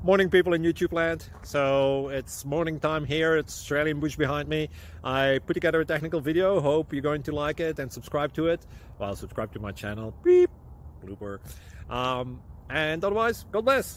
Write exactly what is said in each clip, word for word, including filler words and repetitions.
Morning, people in YouTube land. So it's morning time here. It's Australian bush behind me. I put together a technical video. Hope you're going to like it and subscribe to it. Well, subscribe to my channel. Beep. Blooper. Um, and otherwise, God bless.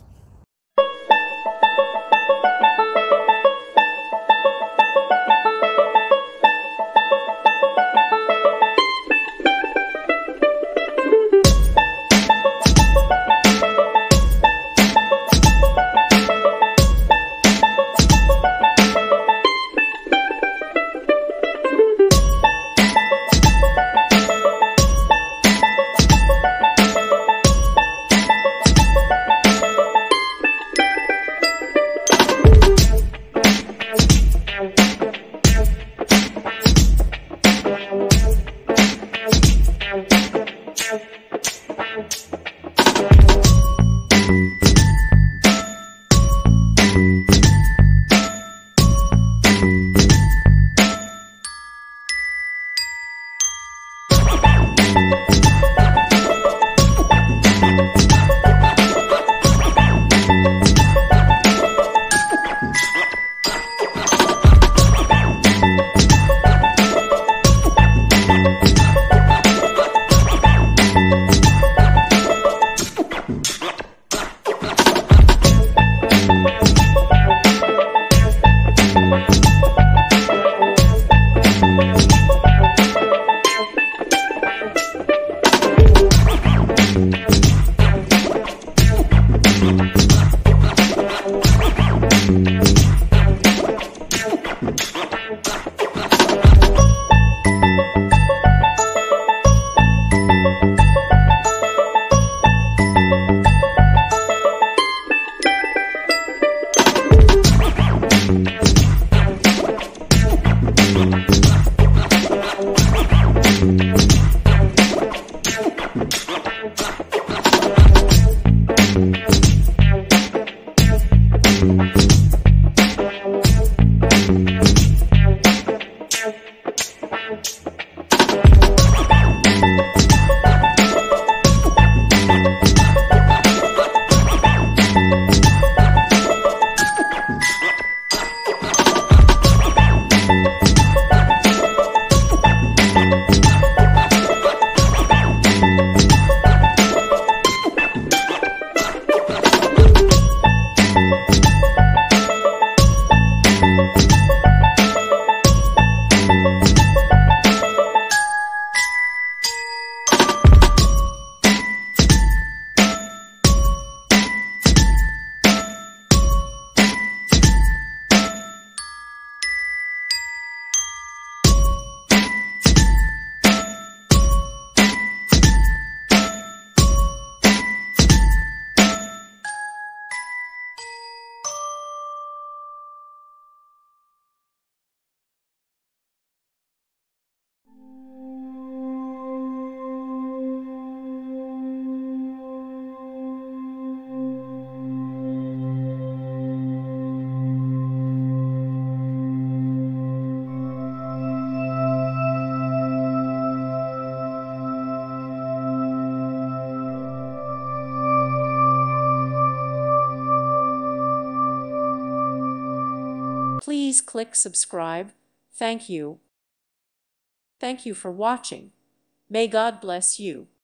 Please click subscribe. Thank you. Thank you for watching. May God bless you.